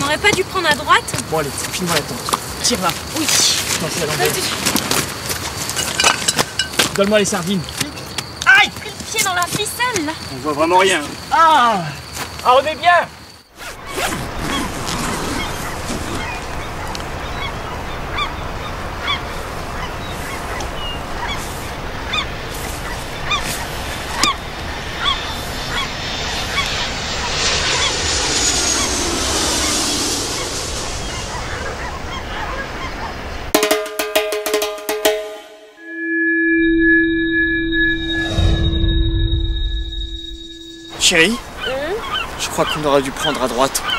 n'aurait pas dû prendre à droite? Bon allez, file-moi la tente. Tire là. Oui. Non, c'est à l'envers. Donne-moi les sardines. Aïe! Pris le pied dans la ficelle là. On voit vraiment rien. Ah, on est bien. Chérie, je crois qu'on aurait dû prendre à droite.